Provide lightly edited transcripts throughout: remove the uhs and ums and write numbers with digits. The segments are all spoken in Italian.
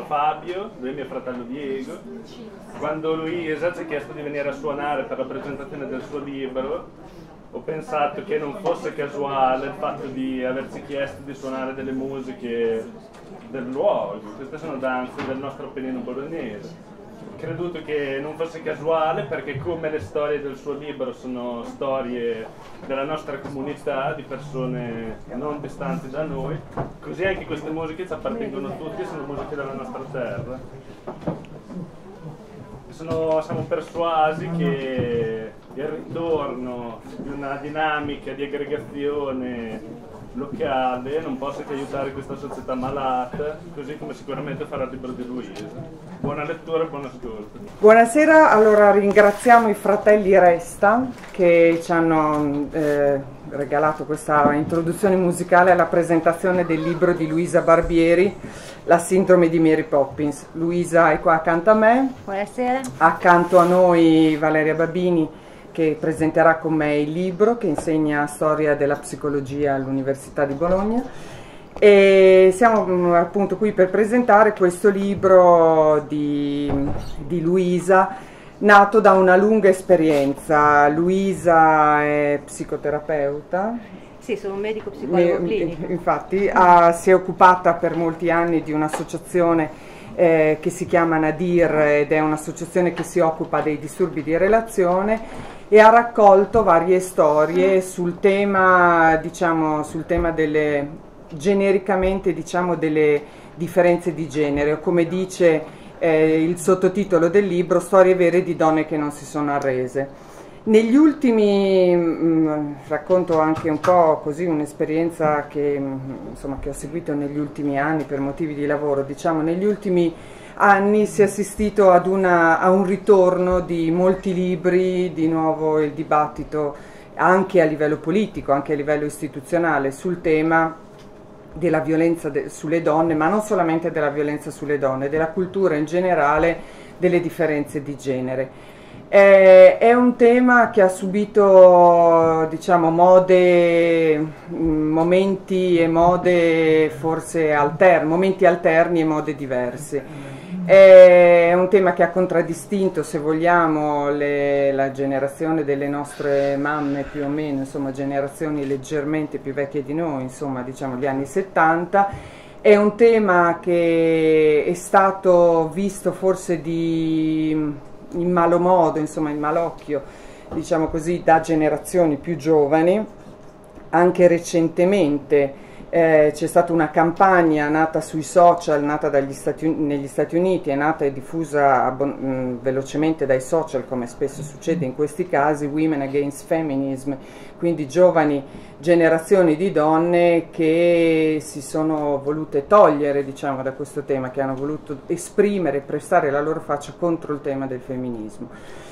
Fabio, lui è mio fratello Diego. Quando Luisa ci ha chiesto di venire a suonare per la presentazione del suo libro, ho pensato che non fosse casuale il fatto di averci chiesto di suonare delle musiche del luogo. Queste sono danze del nostro Appennino bolognese. Ho creduto che non fosse casuale perché, come le storie del suo libro sono storie della nostra comunità, di persone non distanti da noi, così anche queste musiche ci appartengono a tutti e sono musiche della nostra terra. Siamo persuasi che il ritorno di una dinamica di aggregazione locale non possa che aiutare questa società malata, così come sicuramente farà il libro di Luisa. Buona lettura e buon ascolto. Buonasera, allora ringraziamo i fratelli Resta che ci hanno regalato questa introduzione musicale alla presentazione del libro di Luisa Barbieri, La sindrome di Mary Poppins. Luisa è qua accanto a me. Buonasera. Accanto a noi Valeria Babini, che presenterà con me il libro, che insegna storia della psicologia all'Università di Bologna, e siamo appunto qui per presentare questo libro di Luisa, nato da una lunga esperienza. Luisa è psicoterapeuta. Sì, sono un medico psicologo clinico. Infatti si è occupata per molti anni di un'associazione che si chiama Nadir, ed è un'associazione che si occupa dei disturbi di relazione, e ha raccolto varie storie sul tema, genericamente delle differenze di genere, o come dice il sottotitolo del libro, storie vere di donne che non si sono arrese. Negli ultimi, racconto anche un po' così un'esperienza che ho seguito negli ultimi anni per motivi di lavoro, negli ultimi anni si è assistito a un ritorno di molti libri, di nuovo il dibattito anche a livello politico, anche a livello istituzionale, sul tema della violenza sulle donne, ma non solamente della violenza sulle donne, della cultura in generale, delle differenze di genere. È un tema che ha subito, momenti e mode forse momenti alterni e mode diverse. È un tema che ha contraddistinto, se vogliamo, la generazione delle nostre mamme, più o meno, generazioni leggermente più vecchie di noi, gli anni 70. È un tema che è stato visto forse in malo modo, in malocchio, da generazioni più giovani. Anche recentemente c'è stata una campagna nata sui social, nata negli Stati Uniti, è nata e diffusa velocemente dai social, come spesso succede in questi casi, Women Against Feminism, quindi giovani generazioni di donne che si sono volute togliere da questo tema, che hanno voluto esprimere, prestare la loro faccia contro il tema del femminismo.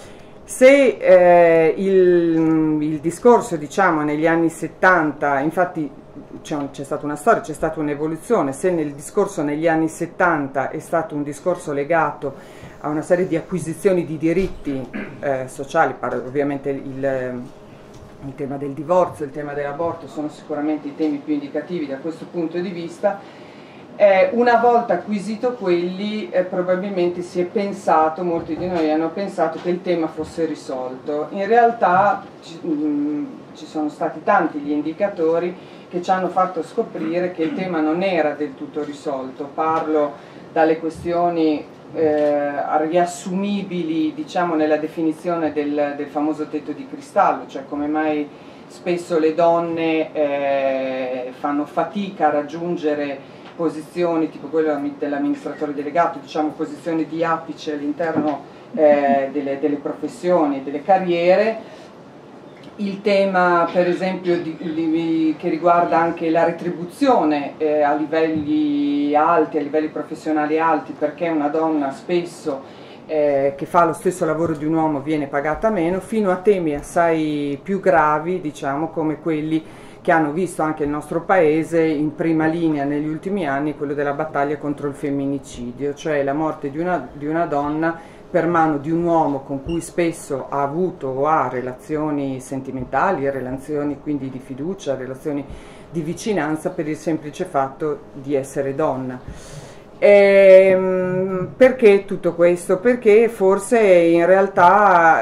Se il discorso negli anni 70, infatti c'è stata una storia, c'è stata un'evoluzione, se nel discorso negli anni 70 è stato un discorso legato a una serie di acquisizioni di diritti sociali, ovviamente il tema del divorzio, il tema dell'aborto sono sicuramente i temi più indicativi da questo punto di vista. Una volta acquisito quelli, probabilmente si è pensato, molti di noi hanno pensato che il tema fosse risolto. In realtà ci sono stati tanti gli indicatori che ci hanno fatto scoprire che il tema non era del tutto risolto. Parlo dalle questioni riassumibili nella definizione del famoso tetto di cristallo, cioè come mai spesso le donne fanno fatica a raggiungere posizioni tipo quella dell'amministratore delegato, posizioni di apice all'interno delle professioni e delle carriere. Il tema per esempio che riguarda anche la retribuzione a livelli alti, a livelli professionali alti, perché una donna spesso che fa lo stesso lavoro di un uomo viene pagata meno, fino a temi assai più gravi, come quelli che hanno visto anche il nostro paese in prima linea negli ultimi anni, quello della battaglia contro il femminicidio, cioè la morte di una donna per mano di un uomo con cui spesso ha avuto o ha relazioni sentimentali, relazioni quindi di fiducia, relazioni di vicinanza, per il semplice fatto di essere donna. Perché tutto questo? Perché forse in realtà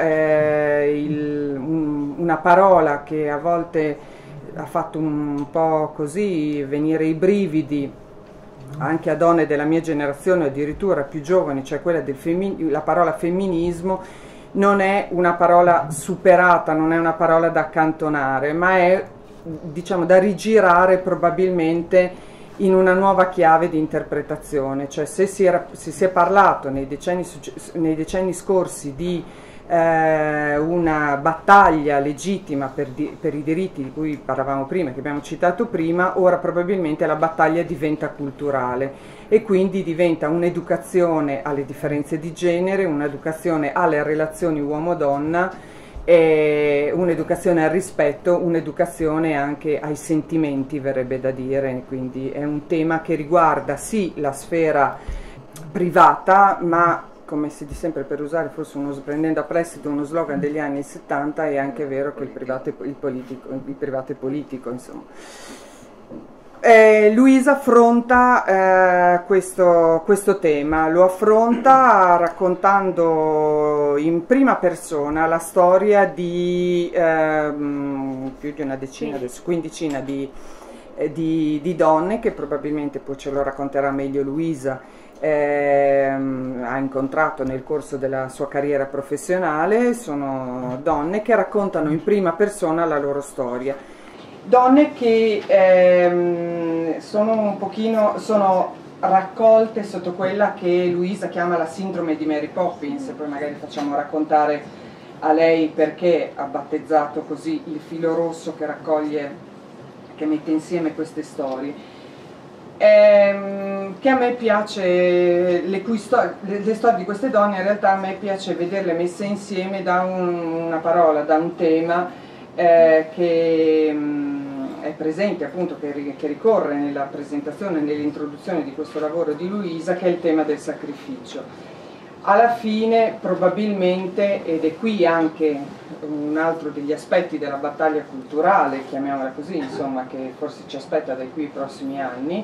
una parola che a volte ha fatto un po' così venire i brividi anche a donne della mia generazione, addirittura più giovani, cioè quella la parola femminismo, non è una parola superata, non è una parola da accantonare, ma è, diciamo, da rigirare probabilmente in una nuova chiave di interpretazione. Cioè se si è parlato nei decenni scorsi di una battaglia legittima per i diritti di cui parlavamo prima, che abbiamo citato prima, ora probabilmente la battaglia diventa culturale e quindi diventa un'educazione alle differenze di genere, un'educazione alle relazioni uomo-donna, un'educazione al rispetto, un'educazione anche ai sentimenti, verrebbe da dire. Quindi è un tema che riguarda sì la sfera privata, ma come si dice sempre, per usare forse prendendo a prestito uno slogan degli anni 70, è anche vero che il privato è politico, insomma. Luisa affronta questo tema, lo affronta raccontando in prima persona la storia di più di una decina, quindicina di donne che probabilmente poi ce lo racconterà meglio Luisa, ha incontrato nel corso della sua carriera professionale. Sono donne che raccontano in prima persona la loro storia, donne che sono raccolte sotto quella che Luisa chiama la sindrome di Mary Poppins, e poi magari facciamo raccontare a lei perché ha battezzato così il filo rosso che raccoglie, che mette insieme queste storie. Che a me piace, le storie di queste donne, in realtà a me piace vederle messe insieme da una parola, da un tema che è presente, appunto, che ricorre nella presentazione, nell'introduzione di questo lavoro di Luisa, che è il tema del sacrificio. Alla fine probabilmente, ed è qui anche un altro degli aspetti della battaglia culturale, chiamiamola così, insomma, che forse ci aspetta da qui ai prossimi anni,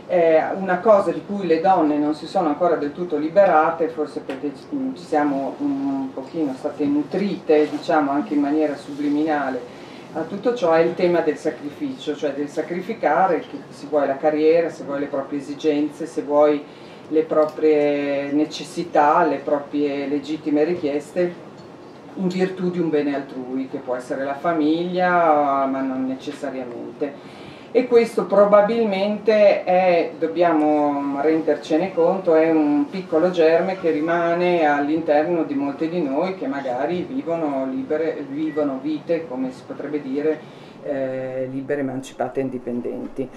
una cosa di cui le donne non si sono ancora del tutto liberate, forse perché ci siamo un pochino state nutrite, diciamo anche in maniera subliminale a tutto ciò, è il tema del sacrificio, cioè del sacrificare, se vuoi la carriera, se vuoi le proprie esigenze, se vuoi le proprie necessità, le proprie legittime richieste in virtù di un bene altrui, che può essere la famiglia, ma non necessariamente. E questo probabilmente è, dobbiamo rendercene conto, è un piccolo germe che rimane all'interno di molte di noi che magari vivono vite, come si potrebbe dire, libere, emancipate e indipendenti.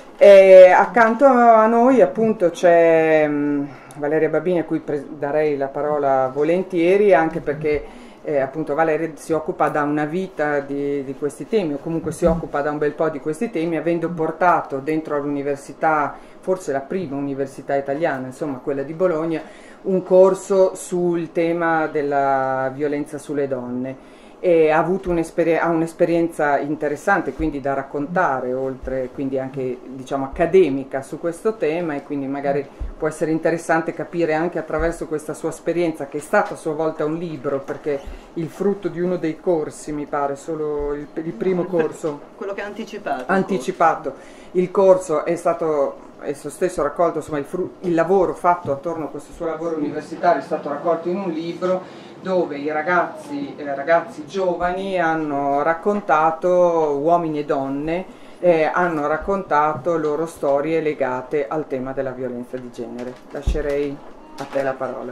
Accanto a noi appunto c'è Valeria Babini, a cui darei la parola volentieri, anche perché appunto Valeria si occupa da una vita di questi temi, o comunque si occupa da un bel po' di questi temi, avendo portato dentro all'università, forse la prima università italiana, insomma quella di Bologna, un corso sul tema della violenza sulle donne. E ha avuto un'esperienza interessante, quindi da raccontare, oltre quindi anche, diciamo, accademica su questo tema, e quindi magari può essere interessante capire anche attraverso questa sua esperienza, che è stata a sua volta un libro, perché il frutto di uno dei corsi, mi pare, solo il primo corso, quello che ha anticipato, il corso è stato esso stesso raccolto, insomma il lavoro fatto attorno a questo suo lavoro universitario è stato raccolto in un libro dove i ragazzi giovani hanno raccontato, uomini e donne, hanno raccontato loro storie legate al tema della violenza di genere. Lascerei a te la parola.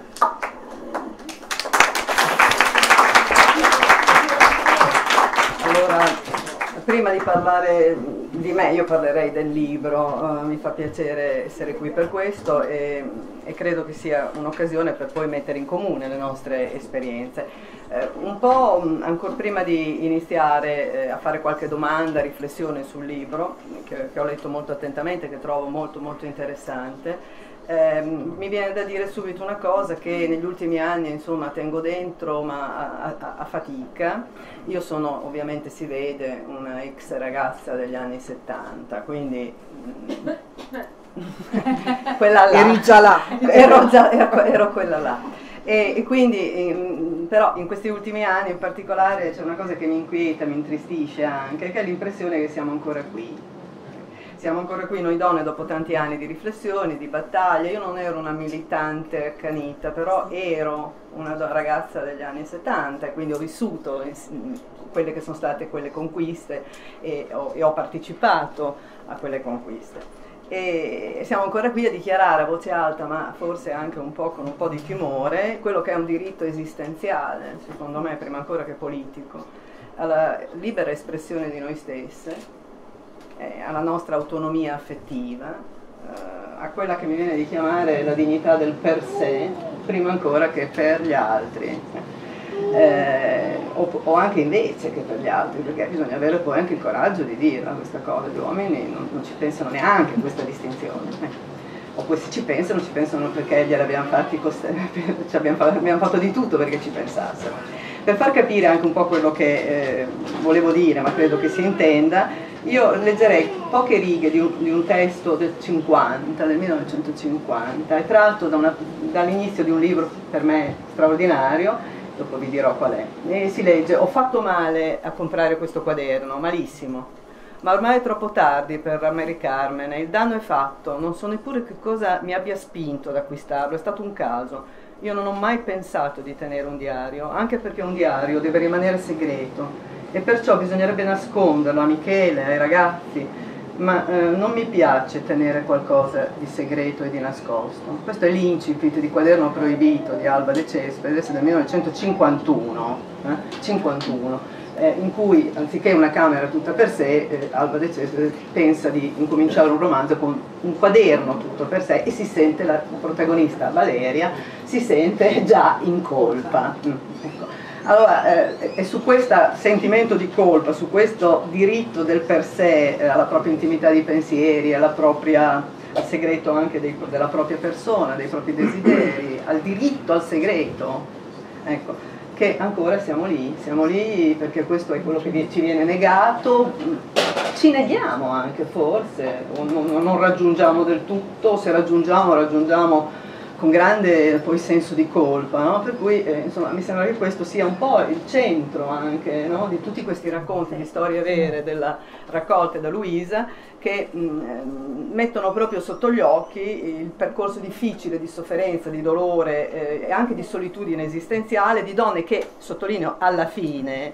Allora, prima di parlare di me, io parlerei del libro, mi fa piacere essere qui per questo e credo che sia un'occasione per poi mettere in comune le nostre esperienze. Un po' ancora prima di iniziare a fare qualche domanda, riflessione sul libro, che ho letto molto attentamente, che trovo molto molto interessante, mi viene da dire subito una cosa che negli ultimi anni, insomma, tengo dentro, ma a fatica. Io sono, ovviamente si vede, una ex ragazza degli anni 70, quindi quella là. Eri già là. Ero quella là. E quindi, però in questi ultimi anni in particolare c'è una cosa che mi inquieta, mi intristisce anche, che è l'impressione che siamo ancora qui. Siamo ancora qui noi donne dopo tanti anni di riflessioni, di battaglie. Io non ero una militante accanita, però ero una ragazza degli anni 70 e quindi ho vissuto quelle che sono state quelle conquiste e ho partecipato a quelle conquiste. E siamo ancora qui a dichiarare a voce alta, ma forse anche un po' con un po' di timore, quello che è un diritto esistenziale, secondo me, prima ancora che politico, alla libera espressione di noi stesse, alla nostra autonomia affettiva, a quella che mi viene di chiamare la dignità del per sé, prima ancora che per gli altri, o anche invece che per gli altri, perché bisogna avere poi anche il coraggio di dirla questa cosa. Gli uomini non ci pensano neanche a questa distinzione, o poi se ci pensano perché gliele abbiamo fatti abbiamo fatto di tutto perché ci pensassero. Per far capire anche un po' quello che volevo dire, ma credo che si intenda, io leggerei poche righe di un testo del 1950, è tratto dall'inizio di un libro per me straordinario, dopo vi dirò qual è, e si legge: ho fatto male a comprare questo quaderno, malissimo, ma ormai è troppo tardi per rammaricarmene, il danno è fatto, non so neppure che cosa mi abbia spinto ad acquistarlo, è stato un caso. Io non ho mai pensato di tenere un diario, anche perché un diario deve rimanere segreto e perciò bisognerebbe nasconderlo a Michele, ai ragazzi, ma non mi piace tenere qualcosa di segreto e di nascosto. Questo è l'incipit di Quaderno proibito di Alba De Cespedes del 1951, 51, in cui anziché una camera tutta per sé, Alba De Cespedes pensa di incominciare un romanzo con un quaderno tutto per sé e si sente, la protagonista Valeria si sente già in colpa. Ecco. Allora, è su questo sentimento di colpa, su questo diritto del per sé alla propria intimità di pensieri, al segreto anche della propria persona, dei propri desideri, al diritto al segreto, ecco, che ancora siamo lì perché questo è quello che ci viene negato, ci neghiamo anche forse, o non raggiungiamo del tutto, se raggiungiamo con grande poi senso di colpa, no? Per cui insomma, mi sembra che questo sia un po' il centro anche, no? Di tutti questi racconti di storie vere raccolte da Luisa, che mettono proprio sotto gli occhi il percorso difficile di sofferenza, di dolore e anche di solitudine esistenziale di donne che, sottolineo, alla fine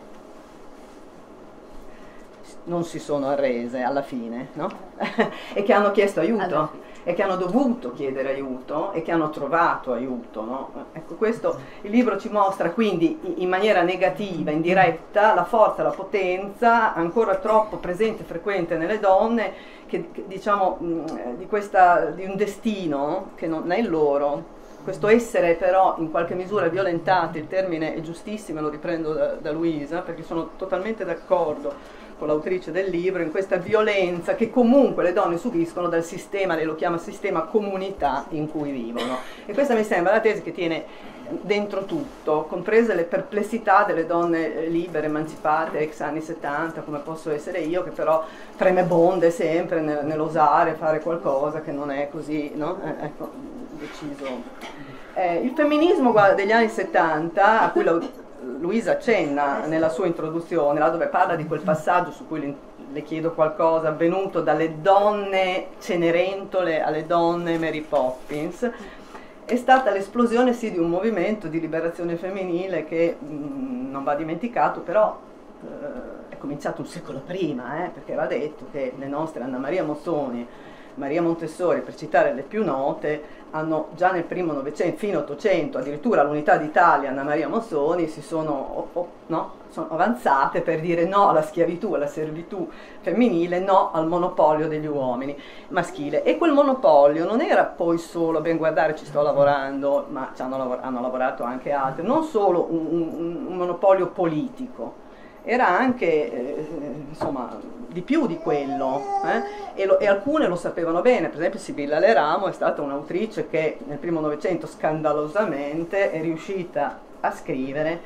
non si sono arrese, alla fine, no? E che hanno chiesto aiuto. E che hanno dovuto chiedere aiuto e che hanno trovato aiuto, no? Ecco, questo il libro ci mostra quindi in maniera negativa, indiretta, la forza, la potenza ancora troppo presente e frequente nelle donne, che diciamo di un destino che non è il loro, questo essere però in qualche misura violentate, il termine è giustissimo e lo riprendo da Luisa perché sono totalmente d'accordo con l'autrice del libro, in questa violenza che comunque le donne subiscono dal sistema, lei lo chiama sistema comunità in cui vivono. E questa mi sembra la tesi che tiene dentro tutto, comprese le perplessità delle donne libere, emancipate, ex anni 70, come posso essere io, che però tremebonde sempre nell'osare fare qualcosa che non è così, no? Ecco, deciso. Il femminismo degli anni 70, a cui Luisa accenna nella sua introduzione, là dove parla di quel passaggio su cui le chiedo qualcosa, avvenuto dalle donne Cenerentole alle donne Mary Poppins, è stata l'esplosione sì di un movimento di liberazione femminile che non va dimenticato, però è cominciato un secolo prima, perché va detto che le nostre Anna Maria Mozzoni, Maria Montessori, per citare le più note, hanno già nel primo Novecento, fine Ottocento, addirittura all'Unità d'Italia, Anna Maria Mozzoni sono avanzate per dire no alla schiavitù, alla servitù femminile, no al monopolio degli uomini maschile. E quel monopolio non era poi solo, a ben guardare ci sto lavorando, ma hanno lavorato anche altri, non solo un monopolio politico, era anche insomma di più di quello, e alcune lo sapevano bene. Per esempio Sibilla Leramo è stata un'autrice che nel primo Novecento scandalosamente è riuscita a scrivere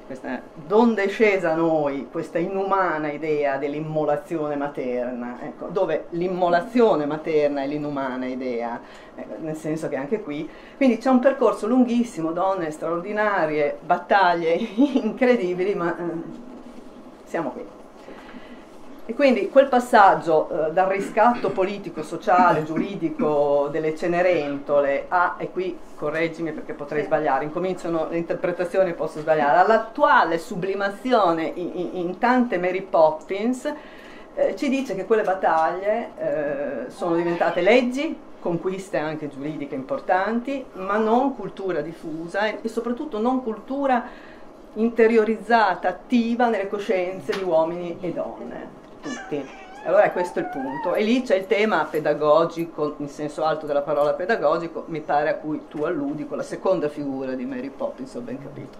donde è scesa a noi questa inumana idea dell'immolazione materna, ecco, dove l'immolazione materna è l'inumana idea, nel senso che anche qui, quindi c'è un percorso lunghissimo, donne straordinarie, battaglie incredibili, ma siamo qui. E quindi quel passaggio dal riscatto politico, sociale, giuridico delle Cenerentole a, e qui correggimi perché potrei sbagliare, incominciano le interpretazioni, posso sbagliare, all'attuale sublimazione in tante Mary Poppins, ci dice che quelle battaglie sono diventate leggi, conquiste anche giuridiche importanti, ma non cultura diffusa e soprattutto non cultura interiorizzata, attiva nelle coscienze di uomini e donne. Tutti. Allora questo è il punto, e lì c'è il tema pedagogico, in senso alto della parola pedagogico, mi pare, a cui tu alludi con la seconda figura di Mary Poppins, ho ben capito.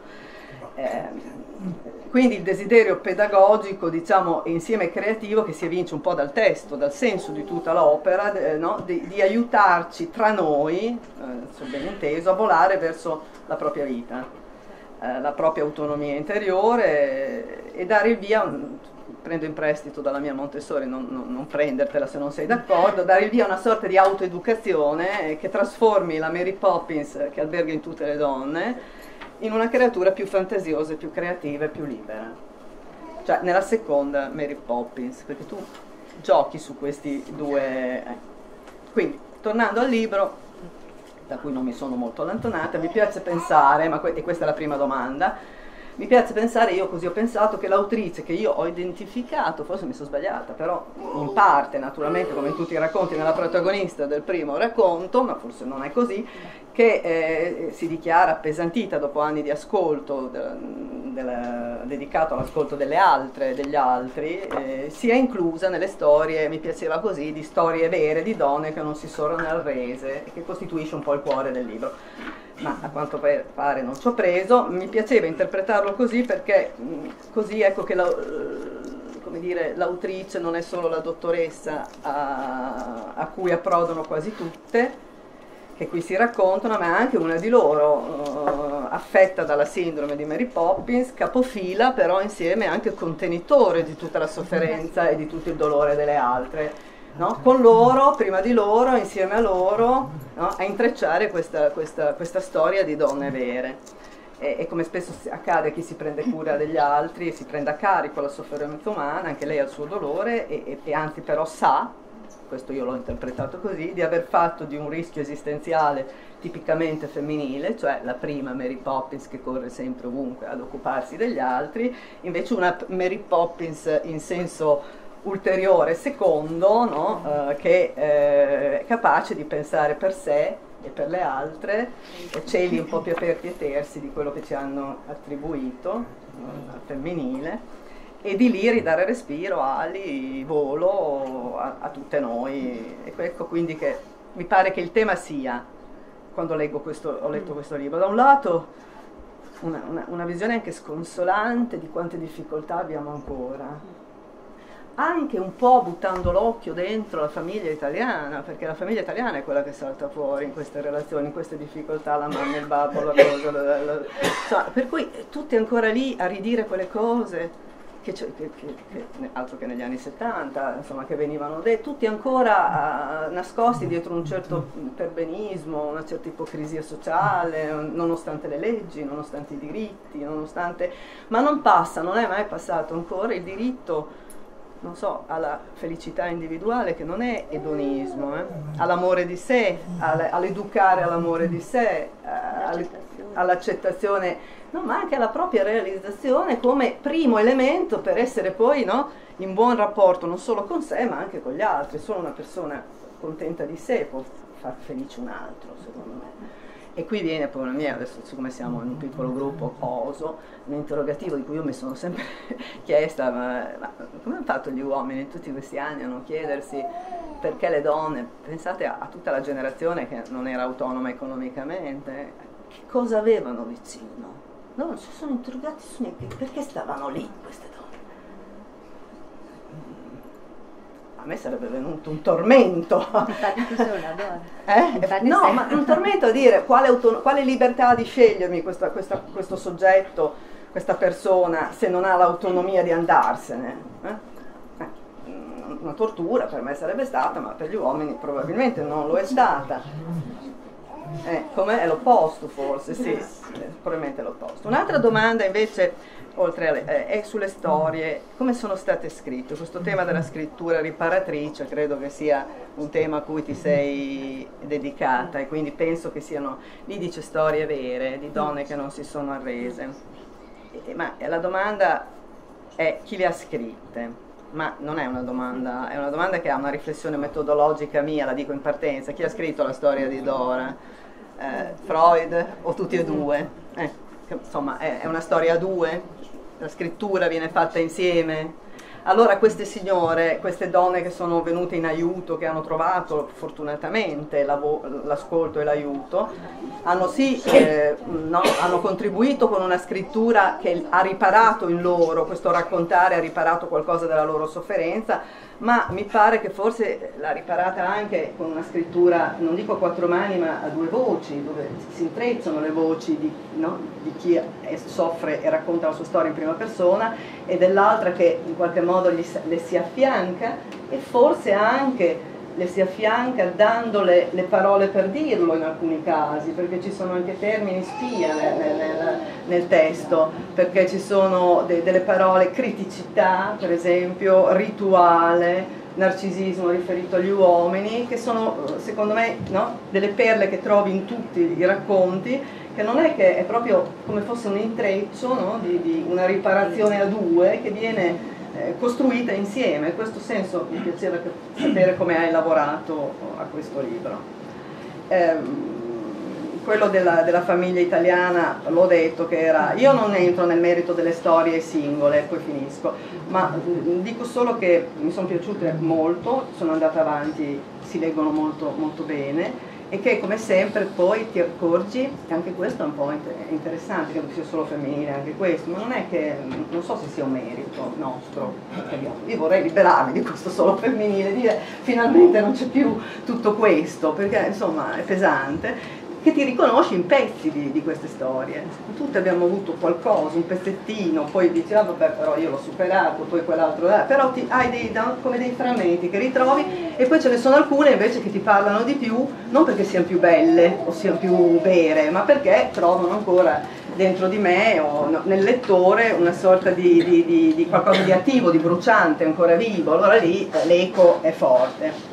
Quindi il desiderio pedagogico, diciamo, insieme creativo, che si evince un po' dal testo, dal senso di tutta l'opera, no? di aiutarci tra noi, so ben inteso, a volare verso la propria vita, la propria autonomia interiore e dare il via. Prendo in prestito dalla mia Montessori, non prendertela se non sei d'accordo, dare il via a una sorta di autoeducazione che trasformi la Mary Poppins che alberga in tutte le donne in una creatura più fantasiosa, più creativa e più libera. Cioè nella seconda Mary Poppins, perché tu giochi su questi due. Quindi, tornando al libro, da cui non mi sono molto allontanata, mi piace pensare, e questa è la prima domanda, mi piace pensare, io così ho pensato, che l'autrice che io ho identificato, forse mi sono sbagliata, però in parte, naturalmente, come in tutti i racconti, nella protagonista del primo racconto, ma forse non è così, che si dichiara appesantita dopo anni di ascolto dedicato all'ascolto delle altre, degli altri, sia inclusa nelle storie, mi piaceva così, di storie vere di donne che non si sono arrese, che costituisce un po' il cuore del libro. Ma a quanto pare non ci ho preso, mi piaceva interpretarlo così perché così ecco che come dire, l'autrice non è solo la dottoressa a cui approdano quasi tutte, che qui si raccontano, ma è anche una di loro affetta dalla sindrome di Mary Poppins, capofila però insieme anche contenitore di tutta la sofferenza e di tutto il dolore delle altre. No? Con loro, prima di loro, insieme a loro, no? A intrecciare questa storia di donne vere. E come spesso accade a chi si prende cura degli altri e si prende a carico la sofferenza umana, anche lei ha il suo dolore e anzi però sa, questo io l'ho interpretato così, di aver fatto di un rischio esistenziale tipicamente femminile, cioè la prima Mary Poppins che corre sempre ovunque ad occuparsi degli altri, invece una Mary Poppins in senso ulteriore, secondo, no? Che è capace di pensare per sé e per le altre, cieli un po' più aperti e tersi di quello che ci hanno attribuito, al femminile, e di lì ridare respiro, ali, volo a tutte noi. E ecco quindi che mi pare che il tema sia, quando ho letto questo libro, da un lato una visione anche sconsolante di quante difficoltà abbiamo ancora, anche un po' buttando l'occhio dentro la famiglia italiana, perché la famiglia italiana è quella che salta fuori in queste relazioni, in queste difficoltà, la mamma, il babbo, la cosa, insomma, per cui tutti ancora lì a ridire quelle cose, altro che negli anni 70, insomma, che venivano dette, tutti ancora nascosti dietro un certo perbenismo, una certa ipocrisia sociale, nonostante le leggi, nonostante i diritti, ma non è mai passato ancora il diritto, non so, alla felicità individuale, che non è edonismo, all'amore di sé, all'educare all'amore di sé, all'accettazione, no, ma anche alla propria realizzazione come primo elemento per essere poi, no, in buon rapporto non solo con sé ma anche con gli altri. Solo una persona contenta di sé può far felice un altro, secondo me. E qui viene poi adesso siccome siamo in un piccolo gruppo oso, un interrogativo di cui io mi sono sempre chiesta, ma come hanno fatto gli uomini in tutti questi anni a non chiedersi perché le donne, pensate a tutta la generazione che non era autonoma economicamente, che cosa avevano vicino? No, non si sono interrogati su niente, perché stavano lì queste donne? A me sarebbe venuto un tormento. Infatti tu sei una donna. No, ma un tormento a dire quale libertà di scegliermi questo soggetto questa persona se non ha l'autonomia di andarsene? Una tortura per me sarebbe stata, ma per gli uomini probabilmente non lo è stata. Come è l'opposto forse, sì, probabilmente è l'opposto. Un'altra domanda invece, oltre è sulle storie, come sono state scritte. Questo tema della scrittura riparatrice credo che sia un tema a cui ti sei dedicata, e quindi penso che siano, lì dice storie vere di donne che non si sono arrese, ma la domanda è chi le ha scritte. Ma non è una domanda, è una domanda che ha una riflessione metodologica mia, la dico in partenza. Chi ha scritto la storia di Dora? Freud o tutti e due? Insomma, è una storia a due, la scrittura viene fatta insieme. Allora queste signore, queste donne che sono venute in aiuto, che hanno trovato fortunatamente l'ascolto e l'aiuto, hanno hanno contribuito con una scrittura che ha riparato in loro, questo raccontare ha riparato qualcosa della loro sofferenza, ma mi pare che forse l'ha riparata anche con una scrittura, non dico a quattro mani, ma a due voci, dove si intrecciano le voci di chi soffre e racconta la sua storia in prima persona, e dell'altra che in qualche modo le si affianca, e forse anche le si affianca dandole le parole per dirlo in alcuni casi, perché ci sono anche termini spia nel testo, perché ci sono delle parole, criticità per esempio, rituale, narcisismo riferito agli uomini, che sono secondo me delle perle che trovi in tutti i racconti, che non è che è proprio come fosse un intreccio di una riparazione a due che viene costruita insieme. In questo senso mi piaceva sapere come hai lavorato a questo libro. Quello della famiglia italiana, l'ho detto che era, io non entro nel merito delle storie singole, poi finisco, ma dico solo che mi sono piaciute molto, sono andata avanti, si leggono molto, molto bene, e che come sempre poi ti accorgi, e anche questo è un po' interessante, che non sia solo femminile anche questo, ma non è che, non so se sia un merito nostro, io vorrei liberarmi di questo solo femminile, dire finalmente non c'è più tutto questo, perché insomma è pesante, che ti riconosci in pezzi di queste storie. Tutti abbiamo avuto qualcosa, un pezzettino, poi dici, vabbè, però io l'ho superato, poi quell'altro, però hai come dei frammenti che ritrovi, e poi ce ne sono alcune invece che ti parlano di più, non perché siano più belle o siano più vere, ma perché trovano ancora dentro di me o nel lettore una sorta di qualcosa di attivo, di bruciante, ancora vivo, allora lì l'eco è forte.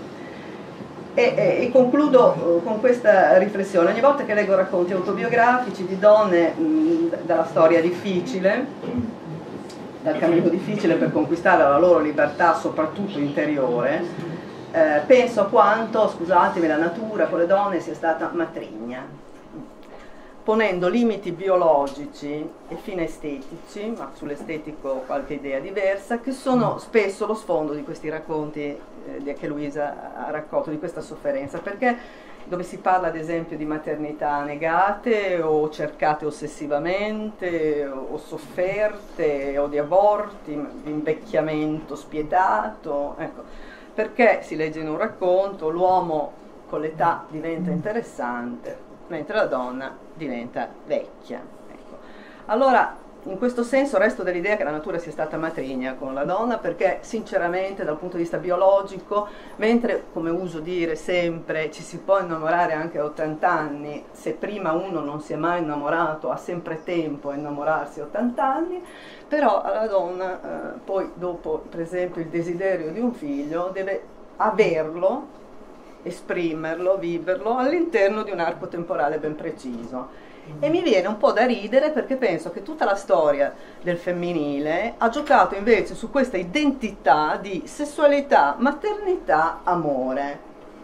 E concludo con questa riflessione. Ogni volta che leggo racconti autobiografici di donne dalla storia difficile, dal cammino difficile per conquistare la loro libertà, soprattutto interiore, penso a quanto, scusatemi, la natura con le donne sia stata matrigna, ponendo limiti biologici e fine estetici, ma sull'estetico ho qualche idea diversa, che sono spesso lo sfondo di questi racconti che Luisa ha raccolto, di questa sofferenza, perché dove si parla ad esempio di maternità negate o cercate ossessivamente o sofferte o di aborti, di invecchiamento spietato, ecco, perché si legge in un racconto l'uomo con l'età diventa interessante mentre la donna diventa vecchia, ecco. Allora in questo senso resto dell'idea che la natura sia stata matrigna con la donna, perché sinceramente dal punto di vista biologico, mentre come uso dire sempre ci si può innamorare anche a 80 anni, se prima uno non si è mai innamorato ha sempre tempo a innamorarsi a 80 anni, però alla donna poi dopo per esempio il desiderio di un figlio deve averlo, esprimerlo, viverlo all'interno di un arco temporale ben preciso. E mi viene un po' da ridere perché penso che tutta la storia del femminile ha giocato invece su questa identità di sessualità, maternità, amore.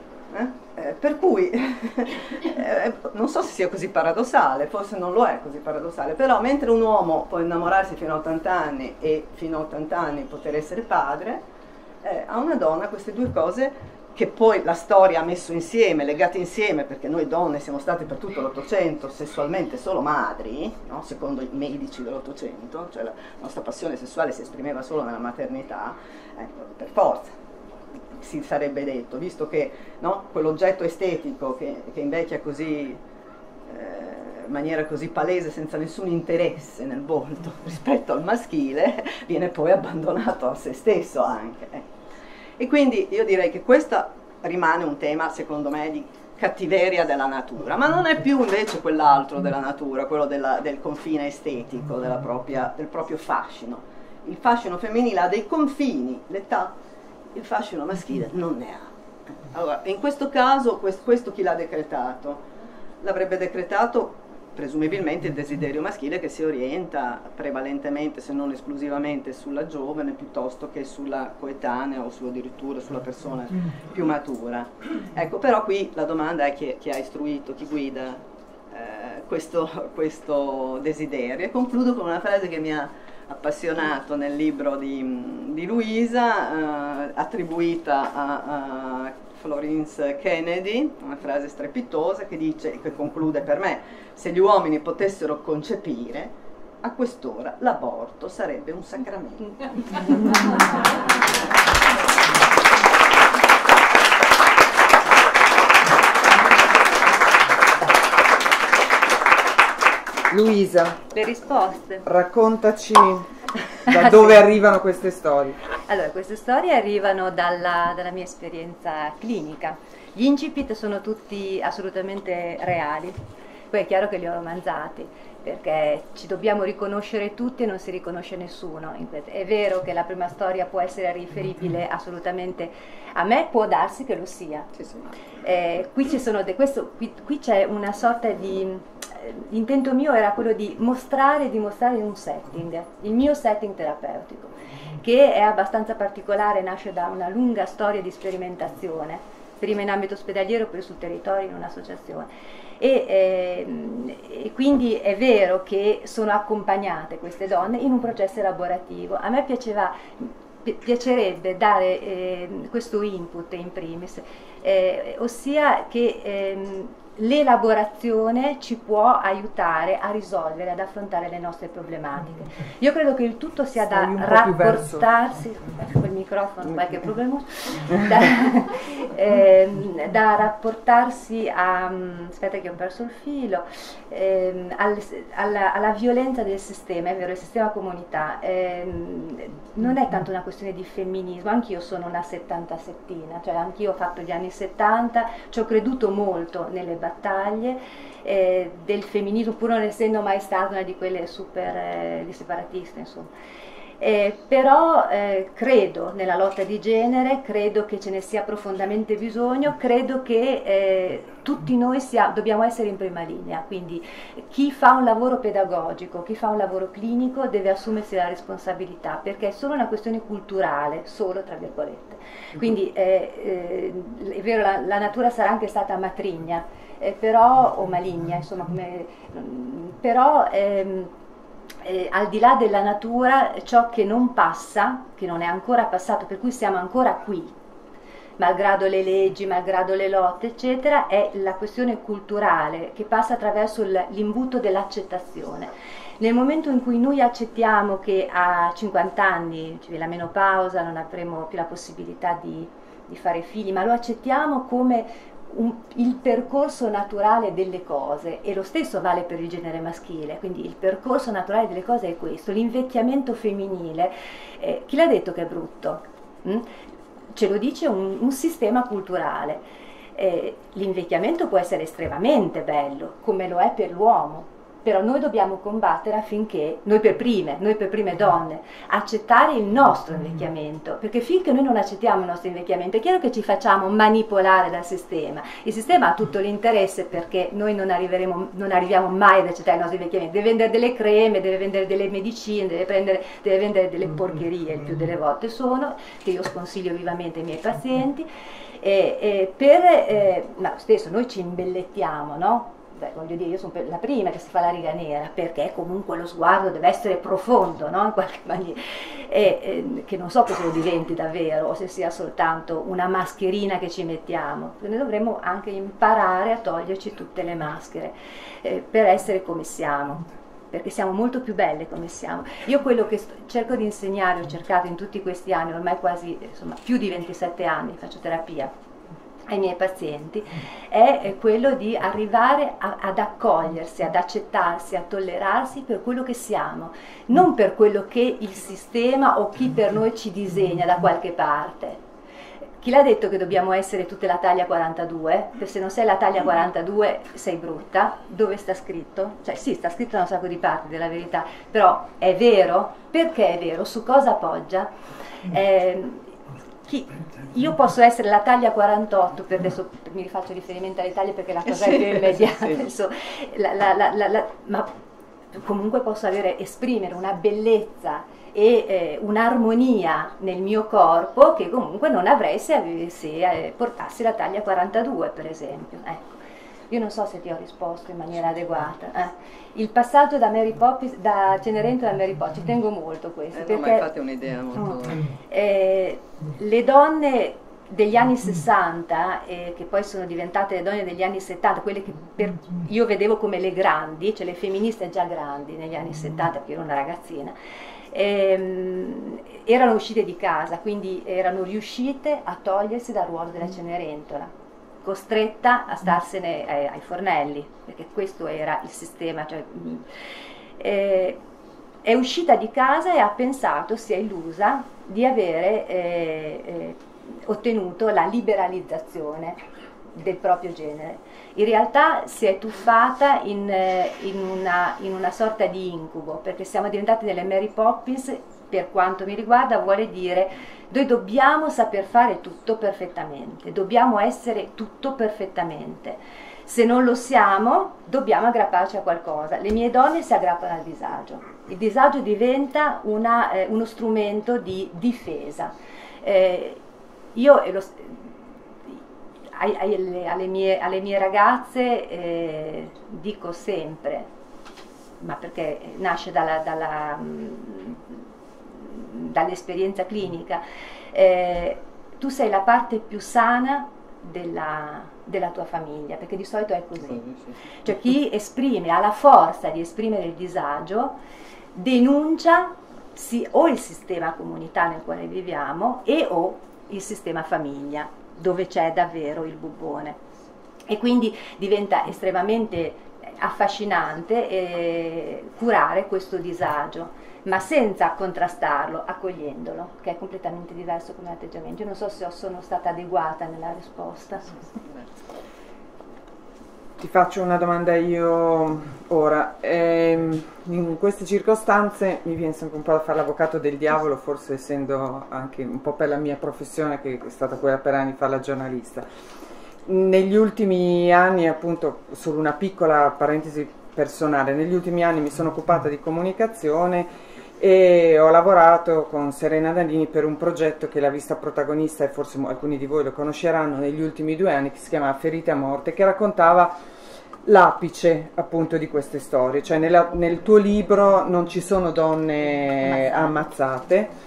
Per cui non so se sia così paradossale, forse non lo è così paradossale, però mentre un uomo può innamorarsi fino a 80 anni e fino a 80 anni poter essere padre, a una donna queste due cose che poi la storia ha messo insieme, legate insieme, perché noi donne siamo state per tutto l'Ottocento sessualmente solo madri, no? Secondo i medici dell'Ottocento, cioè la nostra passione sessuale si esprimeva solo nella maternità, ecco, per forza si sarebbe detto, visto che no, quell'oggetto estetico che invecchia così in maniera così palese, senza nessun interesse nel volto rispetto al maschile, viene poi abbandonato a se stesso anche. E quindi io direi che questo rimane un tema, secondo me, di cattiveria della natura, ma non è più invece quell'altro della natura, quello del confine estetico, del proprio fascino. Il fascino femminile ha dei confini, l'età, il fascino maschile non ne ha. Allora, in questo caso, questo chi l'ha decretato? L'avrebbe decretato presumibilmente il desiderio maschile, che si orienta prevalentemente, se non esclusivamente, sulla giovane piuttosto che sulla coetanea o addirittura sulla persona più matura. Ecco, però qui la domanda è chi ha istruito, chi guida questo desiderio. E concludo con una frase che mi ha appassionato nel libro di Luisa, attribuita a Florence Kennedy, una frase strepitosa che dice, che conclude per me: se gli uomini potessero concepire, a quest'ora l'aborto sarebbe un sacramento. Luisa, Le risposte. raccontaci da dove arrivano queste storie. Allora, queste storie arrivano dalla mia esperienza clinica. Gli incipit sono tutti assolutamente reali, poi è chiaro che li ho romanzati, perché ci dobbiamo riconoscere tutti e non si riconosce nessuno. È vero che la prima storia può essere riferibile assolutamente a me, può darsi che lo sia. Sì, sì. Qui c'è una sorta di... L'intento mio era quello di mostrare un setting, il mio setting terapeutico, che è abbastanza particolare, nasce da una lunga storia di sperimentazione, prima in ambito ospedaliero, poi sul territorio in un'associazione. E quindi è vero che sono accompagnate queste donne in un processo elaborativo. A me piacerebbe dare questo input in primis, ossia che l'elaborazione ci può aiutare a risolvere, ad affrontare le nostre problematiche. Io credo che il tutto sia da rapportarsi, col microfono qualche problema, da rapportarsi a, aspetta che ho perso il filo, alla violenza del sistema. È vero, il sistema comunità non è tanto una questione di femminismo, anch'io sono una settantasettina, cioè anch'io ho fatto gli anni 70, ci ho creduto molto nelle battaglie del femminismo, pur non essendo mai stata una di quelle super di separatiste, insomma. Però credo nella lotta di genere, credo che ce ne sia profondamente bisogno, credo che tutti noi dobbiamo essere in prima linea, quindi chi fa un lavoro pedagogico, chi fa un lavoro clinico deve assumersi la responsabilità, perché è solo una questione culturale, solo tra virgolette. Quindi è vero, la natura sarà anche stata matrigna, però, o maligna, insomma, però al di là della natura, ciò che non passa, che non è ancora passato, per cui siamo ancora qui, malgrado le leggi, malgrado le lotte, eccetera, è la questione culturale che passa attraverso l'imbuto dell'accettazione. Nel momento in cui noi accettiamo che a 50 anni ci viene la menopausa, non avremo più la possibilità di fare figli, ma lo accettiamo come il percorso naturale delle cose, e lo stesso vale per il genere maschile, quindi il percorso naturale delle cose è questo, l'invecchiamento femminile, chi l'ha detto che è brutto? Ce lo dice un sistema culturale. L'invecchiamento può essere estremamente bello, come lo è per l'uomo, però noi dobbiamo combattere affinché, noi per prime donne, accettare il nostro invecchiamento, perché finché noi non accettiamo il nostro invecchiamento è chiaro che ci facciamo manipolare dal sistema. Il sistema ha tutto l'interesse, perché noi non arriviamo mai ad accettare il nostro invecchiamento, deve vendere delle creme, deve vendere delle medicine, deve vendere delle porcherie, il più delle volte che io sconsiglio vivamente ai miei pazienti, ma lo stesso noi ci imbellettiamo, no? Beh, voglio dire, io sono la prima che si fa la riga nera, perché comunque lo sguardo deve essere profondo, no? In qualche maniera, che non so cosa lo diventi davvero, o se sia soltanto una mascherina che ci mettiamo. Noi dovremmo anche imparare a toglierci tutte le maschere per essere come siamo, perché siamo molto più belle come siamo. Io quello che cerco di insegnare, ho cercato in tutti questi anni, ormai quasi, insomma, più di 27 anni faccio terapia, ai miei pazienti, è quello di arrivare ad accogliersi, ad accettarsi, a tollerarsi per quello che siamo, non per quello che il sistema o chi per noi ci disegna da qualche parte. Chi l'ha detto che dobbiamo essere tutte la taglia 42? Se non sei la taglia 42 sei brutta. Dove sta scritto? Cioè sì, sta scritto da un sacco di parti della verità, però è vero? Perché è vero? Su cosa appoggia? Io posso essere la taglia 48, per adesso mi rifaccio riferimento alle taglie perché la cosa è più immediata, ma comunque posso esprimere una bellezza e un'armonia nel mio corpo che comunque non avrei se portassi la taglia 42, per esempio. Ecco. Io non so se ti ho risposto in maniera adeguata. Il passaggio da Mary Poppins, da Cenerentola a Mary Poppins, ci tengo molto a questo. No, ma infatti è un'idea molto... le donne degli anni 60, che poi sono diventate le donne degli anni 70, quelle che io vedevo come le grandi, cioè le femministe già grandi negli anni 70, perché ero una ragazzina, erano uscite di casa, quindi erano riuscite a togliersi dal ruolo della Cenerentola, costretta a starsene ai fornelli, perché questo era il sistema. Cioè, è uscita di casa e ha pensato, si è illusa di avere ottenuto la liberalizzazione del proprio genere. In realtà si è tuffata in una sorta di incubo, perché siamo diventati delle Mary Poppins. Per quanto mi riguarda vuole dire noi dobbiamo saper fare tutto perfettamente, dobbiamo essere tutto perfettamente. Se non lo siamo dobbiamo aggrapparci a qualcosa. Le mie donne si aggrappano al disagio. Il disagio diventa uno strumento di difesa. Io alle mie ragazze dico sempre, ma perché nasce dall'esperienza clinica, tu sei la parte più sana della tua famiglia, perché di solito è così. Cioè chi ha la forza di esprimere il disagio, denuncia o il sistema comunità nel quale viviamo o il sistema famiglia, dove c'è davvero il bubbone. E quindi diventa estremamente affascinante curare questo disagio, ma senza contrastarlo, accogliendolo, che è completamente diverso come atteggiamento. Io non so se sono stata adeguata nella risposta. Ti faccio una domanda io ora. In queste circostanze mi viene sempre un po' da fare l'avvocato del diavolo, forse essendo anche un po' per la mia professione, che è stata quella per anni fare la giornalista. Negli ultimi anni, appunto, solo una piccola parentesi personale, negli ultimi anni mi sono occupata di comunicazione e ho lavorato con Serena Nalini per un progetto che l'ha vista protagonista, e forse alcuni di voi lo conosceranno, negli ultimi 2 anni, che si chiamava Ferite a morte, che raccontava l'apice appunto di queste storie. Cioè nel tuo libro non ci sono donne ammazzate,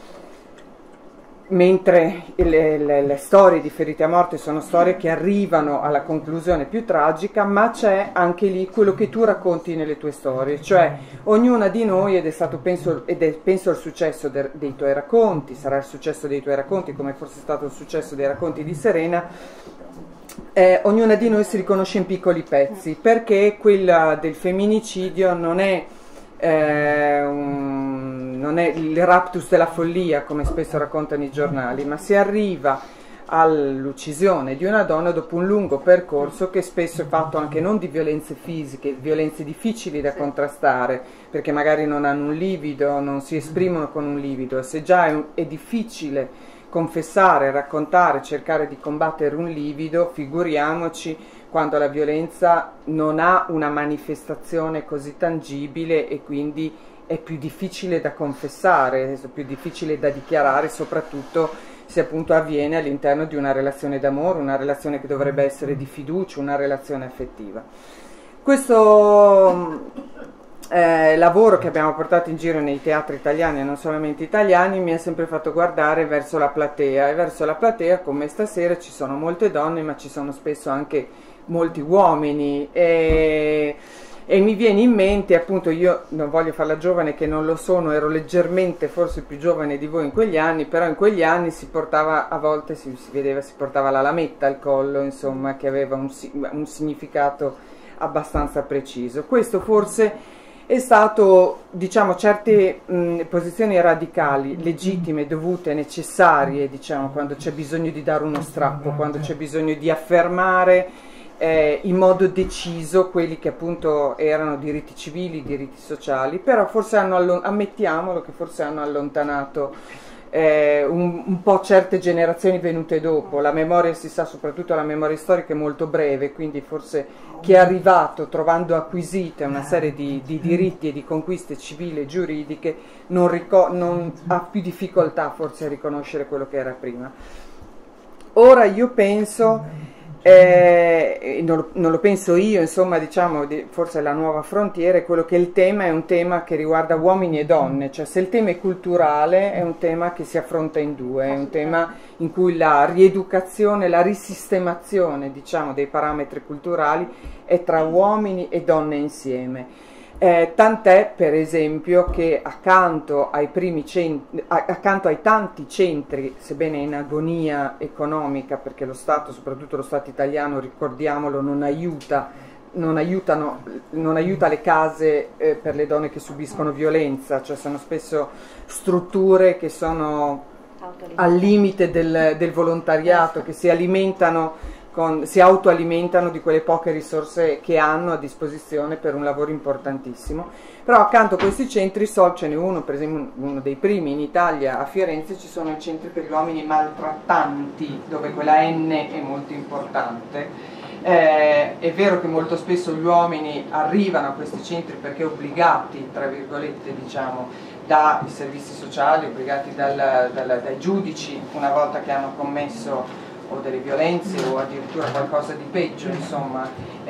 mentre le storie di Ferite a morte sono storie che arrivano alla conclusione più tragica, ma c'è anche lì quello che tu racconti nelle tue storie, cioè ognuna di noi, ed è penso il successo dei tuoi racconti, sarà il successo dei tuoi racconti come forse è stato il successo dei racconti di Serena, ognuna di noi si riconosce in piccoli pezzi, perché quella del femminicidio non è il raptus della follia, come spesso raccontano i giornali, ma si arriva all'uccisione di una donna dopo un lungo percorso che spesso è fatto anche non di violenze fisiche, violenze difficili da contrastare, perché magari non hanno un livido, non si esprimono con un livido, e se già è difficile confessare, raccontare, cercare di combattere un livido, figuriamoci quando la violenza non ha una manifestazione così tangibile, e quindi è più difficile da confessare, è più difficile da dichiarare, soprattutto se appunto avviene all'interno di una relazione d'amore, una relazione che dovrebbe essere di fiducia, una relazione affettiva. Questo lavoro che abbiamo portato in giro nei teatri italiani, e non solamente italiani, mi ha sempre fatto guardare verso la platea, e verso la platea, come stasera, ci sono molte donne, ma ci sono spesso anche molti uomini, e E mi viene in mente, appunto, io non voglio farla giovane che non lo sono, ero leggermente forse più giovane di voi in quegli anni, però in quegli anni si portava, a volte si vedeva, si portava la lametta al collo, insomma, che aveva un significato abbastanza preciso. Questo forse è stato, diciamo, certe posizioni radicali, legittime, dovute, necessarie, diciamo, quando c'è bisogno di dare uno strappo, quando c'è bisogno di affermare in modo deciso quelli che appunto erano diritti civili, diritti sociali, però forse ammettiamolo che forse hanno allontanato un po' certe generazioni venute dopo. La memoria, si sa, soprattutto la memoria storica è molto breve, quindi forse chi è arrivato trovando acquisite una serie di diritti e di conquiste civili e giuridiche non ha più difficoltà forse a riconoscere quello che era prima. Ora io penso, non lo penso io, insomma, diciamo, forse la nuova frontiera è quello che il tema è un tema che riguarda uomini e donne, cioè se il tema è culturale è un tema che si affronta in due, è un tema in cui la rieducazione, la risistemazione, diciamo, dei parametri culturali è tra uomini e donne insieme. Tant'è, per esempio, che accanto ai tanti centri, sebbene in agonia economica, perché lo Stato, soprattutto lo Stato italiano, ricordiamolo, non aiuta le case per le donne che subiscono violenza, cioè sono spesso strutture che sono al limite del volontariato, che si autoalimentano di quelle poche risorse che hanno a disposizione per un lavoro importantissimo. Però accanto a questi centri ce n'è uno, per esempio uno dei primi in Italia, a Firenze ci sono i centri per gli uomini maltrattanti, dove quella N è molto importante. È vero che molto spesso gli uomini arrivano a questi centri perché obbligati, tra virgolette, diciamo, dai servizi sociali, obbligati dai giudici una volta che hanno commesso o delle violenze o addirittura qualcosa di peggio, insomma,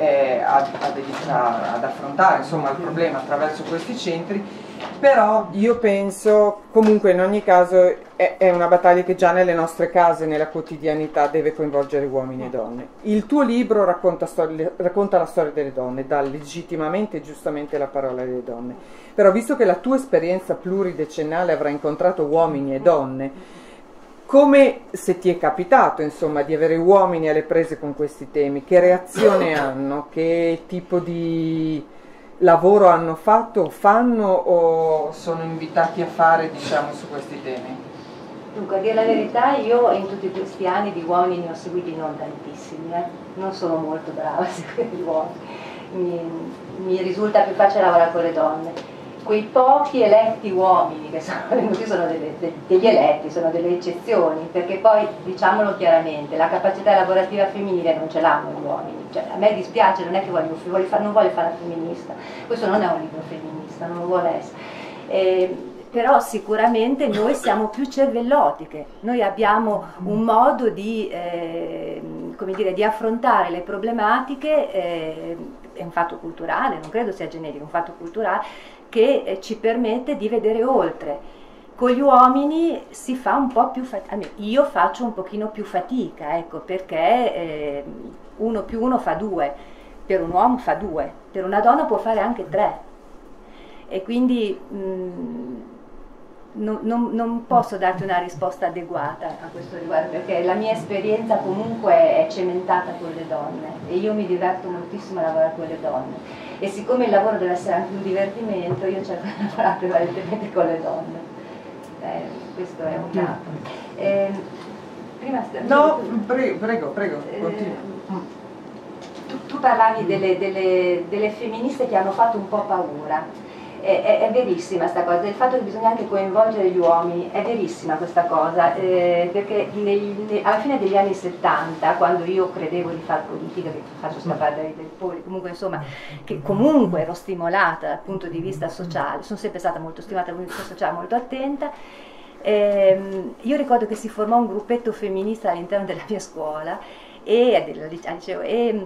ad affrontare, insomma, il problema attraverso questi centri. Però io penso, comunque, in ogni caso è una battaglia che già nelle nostre case, nella quotidianità, deve coinvolgere uomini e donne. Il tuo libro racconta la storia delle donne, dà legittimamente e giustamente la parola alle donne, però visto che la tua esperienza pluridecennale avrà incontrato uomini e donne, come se ti è capitato, insomma, di avere uomini alle prese con questi temi, che reazione hanno, che tipo di lavoro hanno fatto o fanno o sono invitati a fare, diciamo, su questi temi? Dunque, a dire la verità, io in tutti questi anni di uomini ne ho seguiti non tantissimi, non sono molto brava a seguire gli uomini, mi risulta più facile lavorare con le donne. Quei pochi eletti uomini che sono venuti sono degli eletti, sono delle eccezioni, perché poi, diciamolo chiaramente, la capacità lavorativa femminile non ce l'hanno gli uomini. Cioè, a me dispiace, non è che non voglio fare la femminista, questo non è un libro femminista, non lo vuole essere. Però sicuramente noi siamo più cervellotiche, noi abbiamo un modo di, come dire, di affrontare le problematiche, è un fatto culturale, non credo sia genetico, è un fatto culturale, che ci permette di vedere oltre. Con gli uomini si fa un po' più fatica, io faccio un pochino più fatica, ecco, perché 1 più 1 fa 2, per un uomo fa 2, per una donna può fare anche 3, e quindi non posso darti una risposta adeguata a questo riguardo, perché la mia esperienza comunque è cementata con le donne e io mi diverto moltissimo a lavorare con le donne, e siccome il lavoro deve essere anche un divertimento, io cerco di lavorare prevalentemente con le donne. Questo è un dato. Prima prego, continua. Tu parlavi delle femministe che hanno fatto un po' paura. È verissima questa cosa, del fatto che bisogna anche coinvolgere gli uomini, è verissima questa cosa, perché alla fine degli anni 70, quando io credevo di fare politica, che faccio scappare dai poveri, comunque insomma, che comunque ero stimolata dal punto di vista sociale, sono sempre stata molto stimolata dal punto di vista sociale, molto attenta, io ricordo che si formò un gruppetto femminista all'interno della mia scuola e liceo,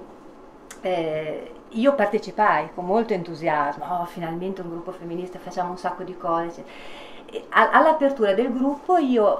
io partecipai con molto entusiasmo, finalmente un gruppo femminista, facciamo un sacco di cose. All'apertura del gruppo io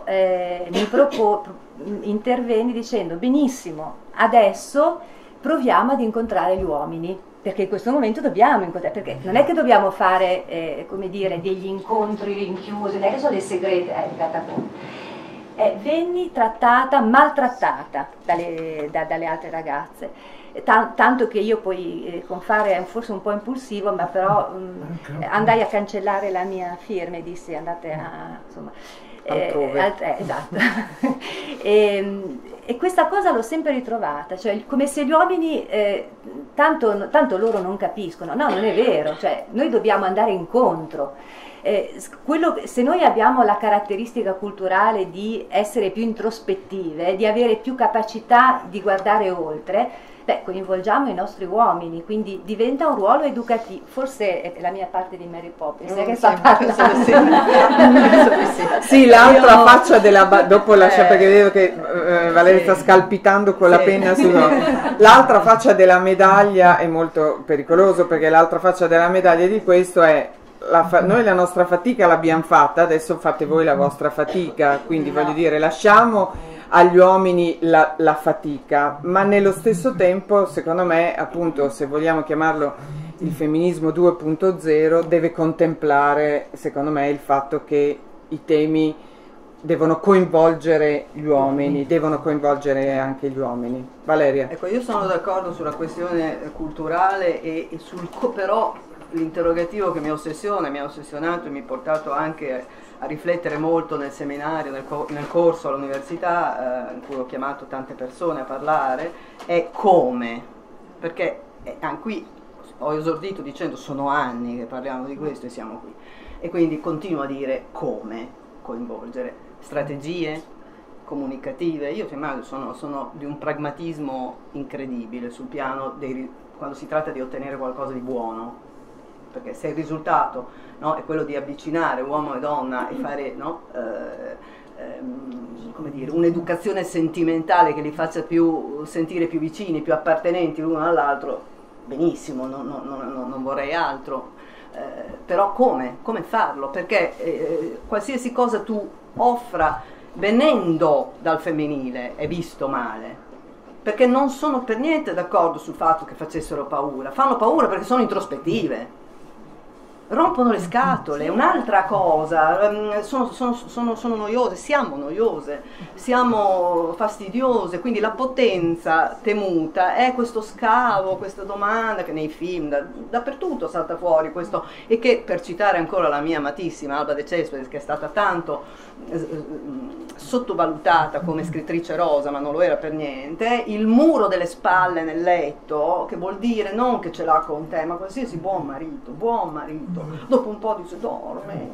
intervenni dicendo: benissimo, adesso proviamo ad incontrare gli uomini. perché in questo momento dobbiamo incontrare, perché non è che dobbiamo fare, come dire, degli incontri rinchiusi, non è che sono le segrete, catacombe. Venni trattata, maltrattata dalle altre ragazze, tanto che io poi con fare forse un po' impulsivo, ma però andai a cancellare la mia firma e dissi andate a, insomma, esatto. E questa cosa l'ho sempre ritrovata, cioè come se gli uomini tanto loro non capiscono. No, non è vero, cioè noi dobbiamo andare incontro. Se noi abbiamo la caratteristica culturale di essere più introspettive, di avere più capacità di guardare oltre, coinvolgiamo i nostri uomini, quindi diventa un ruolo educativo. Forse è la mia parte di Mary Poppins che sta parlando. Sì, l'altra faccia della dopo lascia, perché vedo che Valeria sta scalpitando con la penna l'altra faccia della medaglia è molto pericoloso, perché l'altra faccia della medaglia di questo è noi la nostra fatica l'abbiamo fatta, adesso fate voi la vostra fatica, quindi voglio dire, lasciamo agli uomini la fatica, ma nello stesso tempo, secondo me, appunto, se vogliamo chiamarlo il femminismo 2.0, deve contemplare, secondo me, il fatto che i temi devono coinvolgere gli uomini, devono coinvolgere anche gli uomini. Valeria? Ecco, io sono d'accordo sulla questione culturale e però l'interrogativo che mi ha ossessionato e mi ha portato anche a riflettere molto nel seminario, nel corso all'università, in cui ho chiamato tante persone a parlare, è come, perché qui ho esordito dicendo sono anni che parliamo di questo e siamo qui, e quindi continuo a dire come coinvolgere, strategie comunicative. Io sono di un pragmatismo incredibile sul piano quando si tratta di ottenere qualcosa di buono, perché se il risultato, no, è quello di avvicinare uomo e donna e fare, no, come dire, un'educazione sentimentale che li faccia sentire più vicini, più appartenenti l'uno all'altro, benissimo, non vorrei altro, però come farlo? Perché qualsiasi cosa tu offra venendo dal femminile è visto male, perché non sono per niente d'accordo sul fatto che facessero paura. Fanno paura perché sono introspettive, rompono le scatole, è un'altra cosa, sono noiose, siamo fastidiose, quindi la potenza temuta è questo scavo, questa domanda che nei film dappertutto salta fuori questo, e che, per citare ancora la mia amatissima Alba De Cespedes, che è stata tanto sottovalutata come scrittrice rosa, ma non lo era per niente, il muro delle spalle nel letto, che vuol dire non che ce l'ha con te, ma qualsiasi buon marito, dopo un po' dice dorme,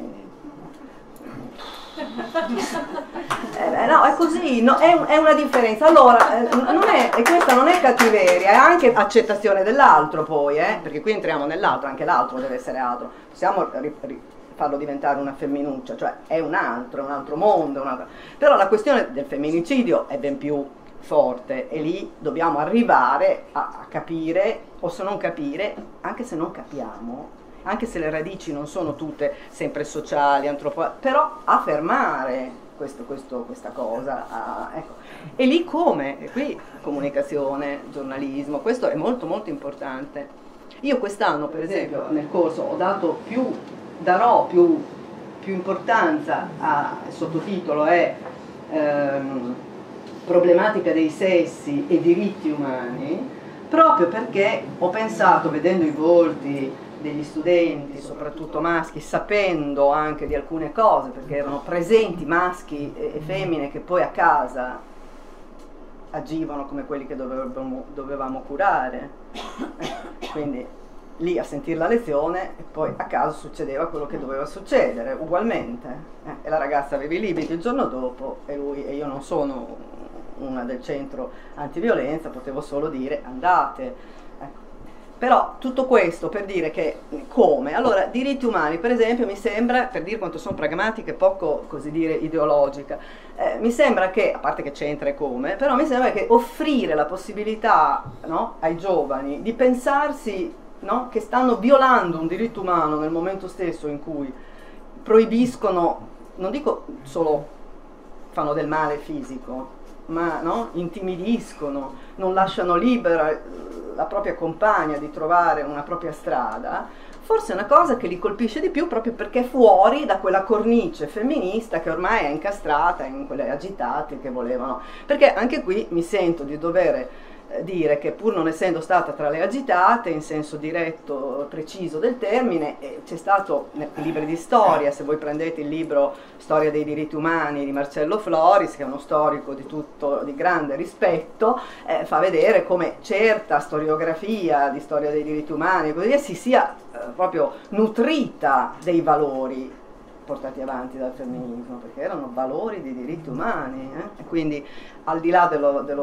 no, è così, no, è una differenza. Allora e questa non è cattiveria, è anche accettazione dell'altro, poi perché qui entriamo nell'altro, anche l'altro deve essere altro, possiamo farlo diventare una femminuccia, cioè è un altro mondo, però la questione del femminicidio è ben più forte, e lì dobbiamo arrivare a capire, o se non capire, anche se non capiamo, anche se le radici non sono tutte sempre sociali, però affermare questa cosa, ecco. E lì come? E qui comunicazione, giornalismo, questo è molto molto importante. Io quest'anno, per esempio, nel corso darò più importanza il sottotitolo è problematica dei sessi e diritti umani, proprio perché ho pensato, vedendo i volti degli studenti, soprattutto maschi, sapendo anche di alcune cose, perché erano presenti maschi e femmine che poi a casa agivano come quelli che dovevamo curare, quindi lì a sentire la lezione, e poi a casa succedeva quello che doveva succedere ugualmente, e la ragazza aveva i libri il giorno dopo, e io non sono una del centro antiviolenza, potevo solo dire andate, ecco. Però tutto questo per dire che come? Allora, diritti umani, per esempio, mi sembra, per dire quanto sono pragmatica e poco, così dire, ideologica, mi sembra che, a parte che c'entra e come, però mi sembra che offrire la possibilità, no, ai giovani di pensarsi, no, che stanno violando un diritto umano nel momento stesso in cui proibiscono, non dico solo fanno del male fisico, ma, no, intimidiscono, non lasciano libera la propria compagna, di trovare una propria strada, forse è una cosa che li colpisce di più proprio perché è fuori da quella cornice femminista che ormai è incastrata in quelle agitate che volevano. Perché anche qui mi sento di dover dire che, pur non essendo stata tra le agitate in senso diretto, preciso del termine, c'è stato nei libri di storia, se voi prendete il libro Storia dei diritti umani di Marcello Floris, che è uno storico di grande rispetto, fa vedere come certa storiografia di storia dei diritti umani e così via si sia proprio nutrita dei valori portati avanti dal femminismo, perché erano valori di diritti umani, e quindi al di là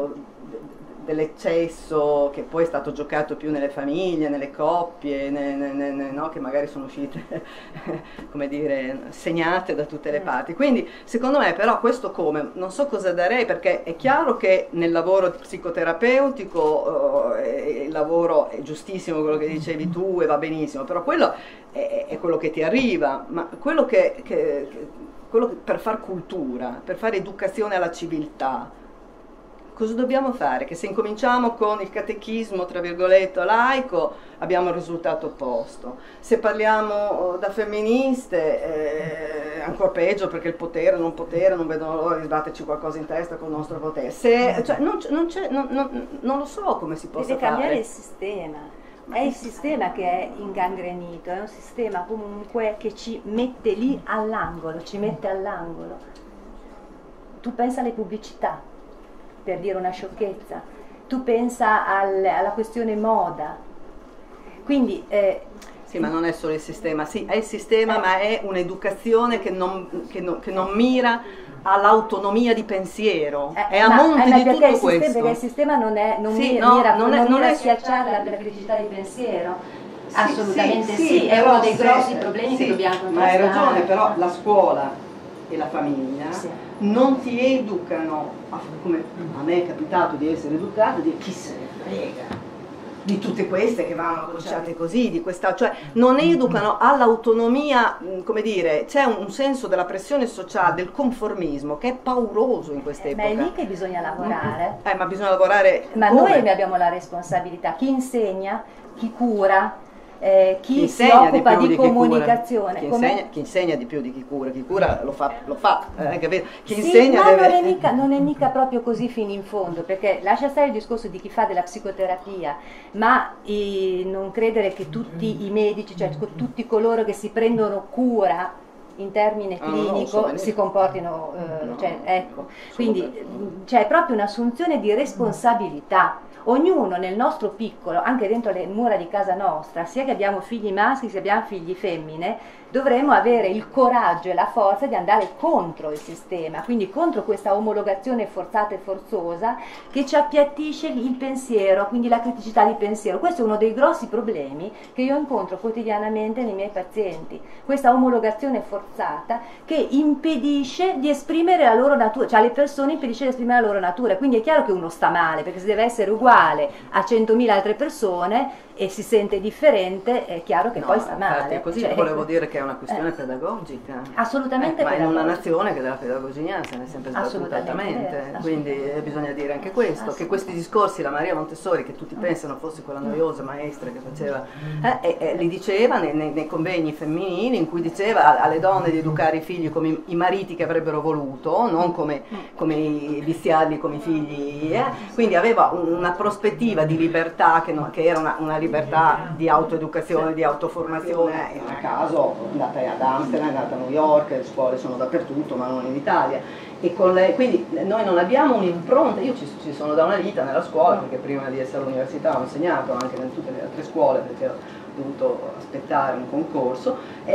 dell'eccesso che poi è stato giocato più nelle famiglie, nelle coppie, no, che magari sono uscite come dire, segnate da tutte le parti. Quindi secondo me però questo non so cosa darei, perché è chiaro che nel lavoro psicoterapeutico il lavoro è giustissimo, quello che dicevi tu, e va benissimo, però quello è quello che ti arriva, ma quello per far cultura, per fare educazione alla civiltà, cosa dobbiamo fare? Che se incominciamo con il catechismo, tra virgolette, laico, abbiamo il risultato opposto. Se parliamo da femministe, ancora peggio, perché il potere, non vedono l'ora di sbatterci qualcosa in testa con il nostro potere. Cioè, non lo so come si possa deve fare. Cambiare il sistema. È il sistema che è ingangrenito, è un sistema comunque che ci mette lì all'angolo, ci mette all'angolo. Tu pensa alle pubblicità, per dire una sciocchezza, tu pensa alla questione moda, quindi sì, ma non è solo il sistema, sì, è il sistema, ma è un'educazione che non mira all'autonomia di pensiero, è a monte di tutto questo. Perché il sistema non mira a schiacciare la criticità di pensiero. Assolutamente sì, è uno dei grossi problemi che dobbiamo contrastare. Ma hai ragione, però la scuola e la famiglia non ti educano, come a me è capitato di essere educato, di chi se ne frega di tutte queste che vanno conciate così, di questa, cioè non educano all'autonomia, come dire, c'è un senso della pressione sociale, del conformismo che è pauroso in quest'epoca. Ma è lì che bisogna lavorare. Ma bisogna lavorare. Ma come? Noi ne abbiamo la responsabilità, chi insegna, chi cura, chi si occupa di comunicazione. Chi insegna di più di chi cura lo fa, capito? Chi sì, insegna ma deve... non è mica proprio così fino in fondo, perché lascia stare il discorso di chi fa della psicoterapia, ma non credere che tutti i medici, cioè tutti coloro che si prendono cura in termine clinico si comportino, cioè, ecco, quindi c'è proprio un'assunzione di responsabilità. Ognuno nel nostro piccolo, anche dentro le mura di casa nostra, sia che abbiamo figli maschi sia che abbiamo figli femmine, dovremo avere il coraggio e la forza di andare contro il sistema, quindi contro questa omologazione forzata e forzosa che ci appiattisce il pensiero, quindi la criticità di pensiero. Questo è uno dei grossi problemi che io incontro quotidianamente nei miei pazienti, questa omologazione forzata che impedisce di esprimere la loro natura, cioè alle persone impedisce di esprimere la loro natura, quindi è chiaro che uno sta male, perché se deve essere uguale a 100.000 altre persone e si sente differente, è chiaro che poi sta male. Così volevo dire che è una questione pedagogica. Assolutamente ma in una nazione che della pedagogia se ne è sempre sbattuta altamente, quindi bisogna dire anche questo, che questi discorsi la Maria Montessori, che tutti pensano fosse quella noiosa maestra che faceva, li diceva nei convegni femminili, in cui diceva alle donne di educare i figli come i mariti che avrebbero voluto, non come i viziarli come i figli, quindi aveva una prospettiva di libertà che era una libertà di autoeducazione, di autoformazione. In un caso è andata ad Amsterdam, è andata a New York, le scuole sono dappertutto ma non in Italia, e quindi noi non abbiamo un'impronta. Io ci sono da una vita nella scuola, perché prima di essere all'università ho insegnato anche in tutte le altre scuole, perché ho dovuto aspettare un concorso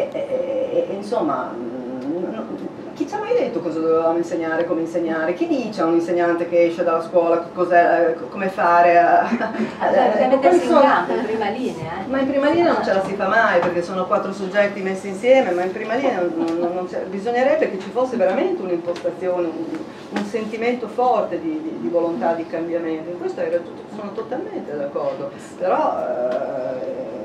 e insomma chi ci ha mai detto cosa dovevamo insegnare, come insegnare? Chi dice a un insegnante che esce dalla scuola come fare in prima linea? Ma in prima linea non ce la si fa mai, perché sono 4 soggetti messi insieme, ma in prima linea bisognerebbe che ci fosse veramente un'impostazione, un sentimento forte di volontà di cambiamento. In questo sono totalmente d'accordo, però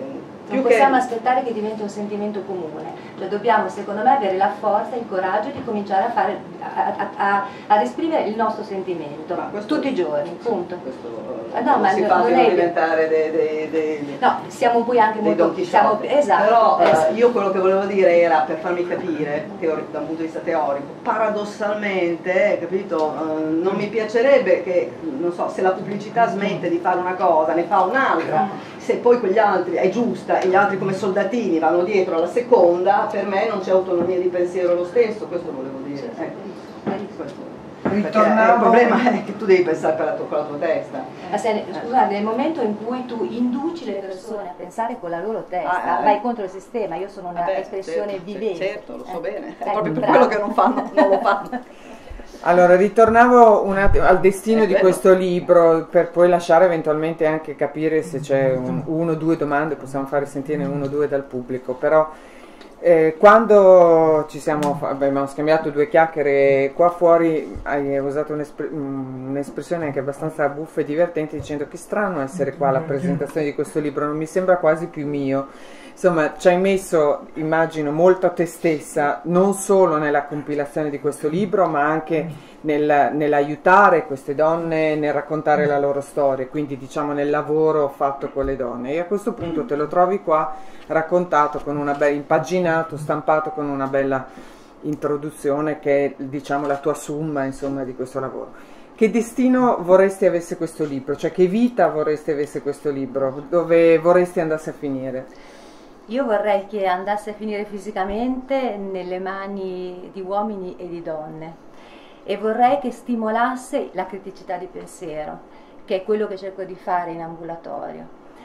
Non possiamo aspettare che diventi un sentimento comune, cioè dobbiamo, secondo me, avere la forza, il coraggio di cominciare a fare, ad esprimere il nostro sentimento tutti i giorni, punto. No, ma si fa diventare no, siamo poi anche molto esatto. Però io quello che volevo dire era, per farmi capire da un punto di vista teorico, paradossalmente, capito, non mi piacerebbe che, non so, se la pubblicità smette di fare una cosa, ne fa un'altra, se poi quegli altri è giusta e gli altri come soldatini vanno dietro alla seconda, per me non c'è autonomia di pensiero lo stesso, questo volevo dire. Perché il problema è che tu devi pensare con la tua testa. Scusate, nel momento in cui tu induci le persone a pensare con la loro testa, vai contro il sistema. Io sono una espressione vivente. Certo, lo so bene, è proprio per quello che non lo fanno. Allora, ritornavo un attimo al destino di questo libro, per poi lasciare eventualmente anche capire se c'è uno o due domande, possiamo fare sentire uno o due dal pubblico, però quando abbiamo scambiato due chiacchiere qua fuori, hai usato un'espressione anche abbastanza buffa e divertente, dicendo che strano essere qua alla presentazione di questo libro, non mi sembra quasi più mio. Insomma, ci hai messo, immagino, molto a te stessa, non solo nella compilazione di questo libro, ma anche nell'aiutare queste donne, nel raccontare la loro storia, quindi diciamo nel lavoro fatto con le donne. E a questo punto te lo trovi qua raccontato con una bella, impaginato, stampato con una bella introduzione che è, diciamo, la tua summa, insomma, di questo lavoro. Che destino vorresti avesse questo libro? Cioè, che vita vorresti avesse questo libro? Dove vorresti andasse a finire? Io vorrei che andasse a finire fisicamente nelle mani di uomini e di donne, e vorrei che stimolasse la criticità di pensiero, che è quello che cerco di fare in ambulatorio,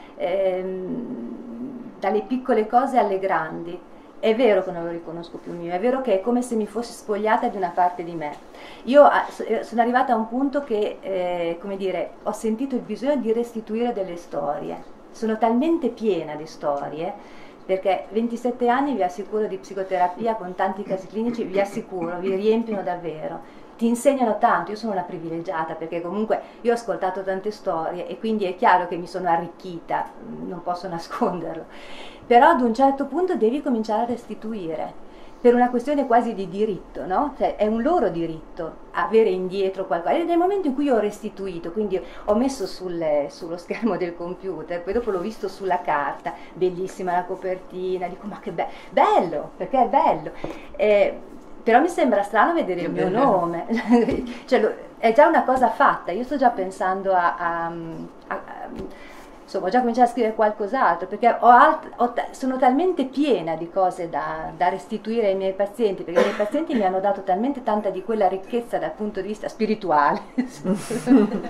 dalle piccole cose alle grandi. È vero che non lo riconosco più mio, è vero che è come se mi fossi spogliata di una parte di me. Io sono arrivata a un punto che, come dire, ho sentito il bisogno di restituire delle storie. Sono talmente piena di storie, perché 27 anni, vi assicuro, di psicoterapia con tanti casi clinici, vi assicuro, vi riempiono davvero, ti insegnano tanto. Io sono una privilegiata, perché comunque io ho ascoltato tante storie e quindi è chiaro che mi sono arricchita, non posso nasconderlo, però ad un certo punto devi cominciare a restituire, per una questione quasi di diritto, no? Cioè, è un loro diritto avere indietro qualcosa. E nel momento in cui io ho restituito, quindi ho messo sullo schermo del computer, poi dopo l'ho visto sulla carta, bellissima la copertina, dico ma che bello, perché è bello. Però mi sembra strano vedere il mio nome, cioè, è già una cosa fatta. Io sto già pensando insomma, ho già cominciato a scrivere qualcos'altro, perché sono talmente piena di cose da restituire ai miei pazienti, perché i miei pazienti mi hanno dato talmente tanta di quella ricchezza dal punto di vista spirituale. Se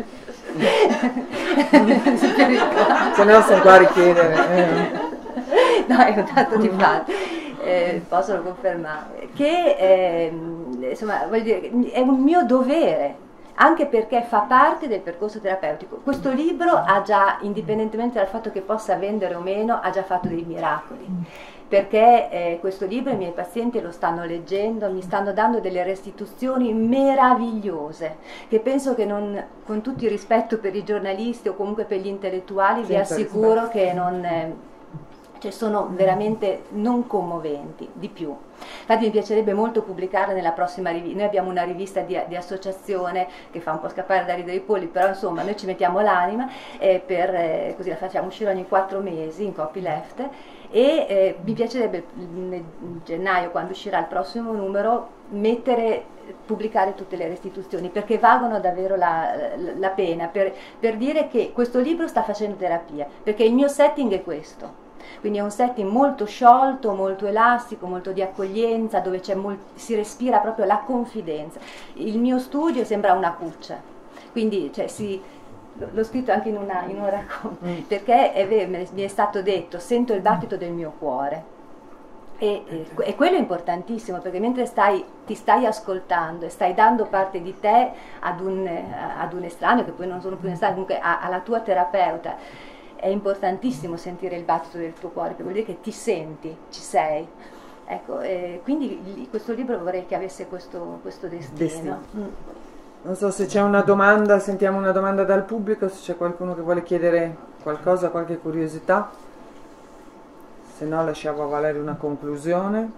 no sono qua a richiedere. No, è un dato di fatto. Possono confermare che insomma, voglio dire, è un mio dovere, anche perché fa parte del percorso terapeutico. Questo libro ha già, indipendentemente dal fatto che possa vendere o meno, ha già fatto dei miracoli, perché questo libro i miei pazienti lo stanno leggendo, mi stanno dando delle restituzioni meravigliose, che penso che, non, con tutto il rispetto per i giornalisti o comunque per gli intellettuali, vi assicuro che cioè sono veramente non commoventi, di più. Infatti mi piacerebbe molto pubblicarle nella prossima rivista. Noi abbiamo una rivista di associazione che fa un po' scappare da ridere i polli, però insomma noi ci mettiamo l'anima, così la facciamo uscire ogni 4 mesi in copyleft, e mi piacerebbe nel gennaio, quando uscirà il prossimo numero, pubblicare tutte le restituzioni, perché valgono davvero la pena, per dire che questo libro sta facendo terapia, perché il mio setting è questo. Quindi è un setting molto sciolto, molto elastico, molto di accoglienza, dove si respira proprio la confidenza. Il mio studio sembra una cuccia, quindi cioè, l'ho scritto anche in un racconto, perché è vero, mi è stato detto, sento il battito del mio cuore. E quello è importantissimo, perché mentre ti stai ascoltando e stai dando parte di te ad un estraneo, che poi non sono più un estraneo, comunque alla tua terapeuta, è importantissimo sentire il battito del tuo cuore, perché vuol dire che ti senti, ci sei. Ecco, quindi questo libro vorrei che avesse questo destino. Non so se c'è una domanda, sentiamo una domanda dal pubblico, se c'è qualcuno che vuole chiedere qualcosa, qualche curiosità. Se no lasciamo a Valerio una conclusione.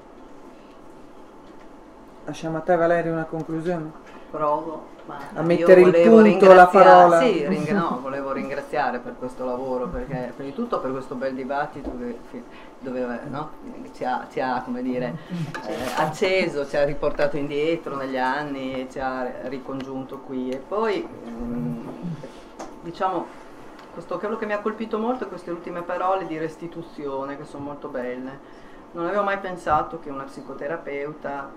Lasciamo a te, Valerio, una conclusione? Provo. A mettere il punto, la parola. Sì, volevo ringraziare per questo lavoro, perché prima di tutto per questo bel dibattito dove no, ci ha come dire, acceso, ci ha riportato indietro negli anni e ci ha ricongiunto qui. E poi diciamo, quello che mi ha colpito molto è queste ultime parole di restituzione, che sono molto belle. Non avevo mai pensato che una psicoterapeuta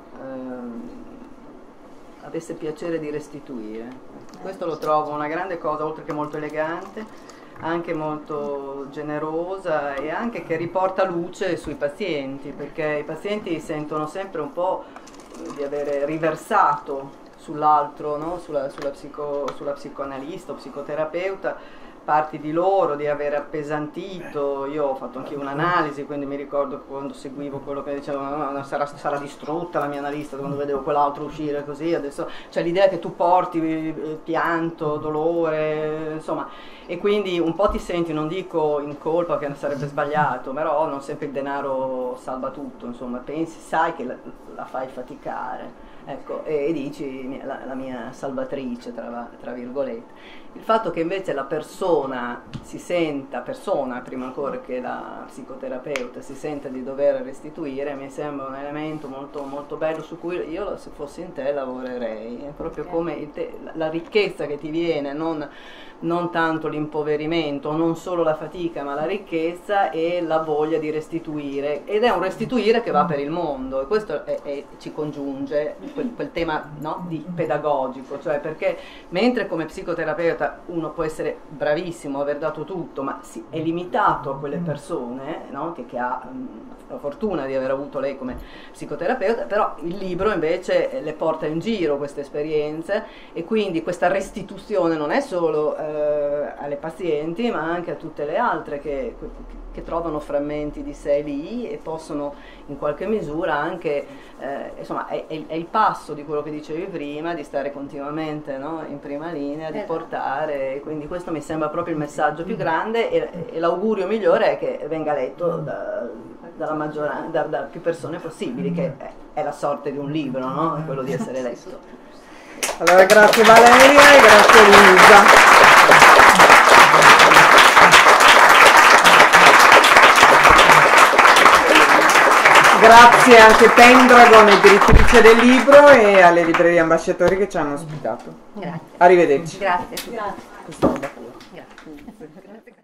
avesse piacere di restituire. Questo lo trovo una grande cosa, oltre che molto elegante, anche molto generosa e anche che riporta luce sui pazienti, perché i pazienti sentono sempre un po' di avere riversato sull'altro, no? sulla psicoanalista o psicoterapeuta, parti di loro, di aver appesantito. Io ho fatto anche un'analisi, quindi mi ricordo quando seguivo quello che dicevano, no, sarà distrutta la mia analista quando vedevo quell'altro uscire così. Adesso c'è l'idea che tu porti pianto, dolore, insomma, e quindi un po' ti senti, non dico in colpa, che sarebbe sbagliato, però non sempre il denaro salva tutto, insomma, pensi, sai che la fai faticare. Ecco, e dici la mia salvatrice, tra virgolette. Il fatto che invece la persona si senta, prima ancora che la psicoterapeuta, si senta di dover restituire, mi sembra un elemento molto, molto bello, su cui io, se fossi in te, lavorerei. È proprio come la ricchezza che ti viene, non tanto l'impoverimento, non solo la fatica, ma la ricchezza e la voglia di restituire, ed è un restituire che va per il mondo, e questo ci congiunge quel tema, no, di pedagogico, cioè perché mentre come psicoterapeuta uno può essere bravissimo, aver dato tutto, ma è limitato a quelle persone, no, che ha la fortuna di aver avuto lei come psicoterapeuta, però il libro invece le porta in giro queste esperienze, e quindi questa restituzione non è solo alle pazienti, ma anche a tutte le altre che trovano frammenti di sé lì e possono in qualche misura anche, insomma, è il passo di quello che dicevi prima, di stare continuamente, no, in prima linea, di portare, quindi questo mi sembra proprio il messaggio più grande, e l'augurio migliore è che venga letto da più persone possibili, che è la sorte di un libro, no? È quello di essere letto. Allora, grazie Valeria e grazie Lisa. Grazie anche Pendragon, editrice del libro, e alle librerie Ambasciatori che ci hanno ospitato. Grazie. Arrivederci. Grazie. Grazie. Grazie.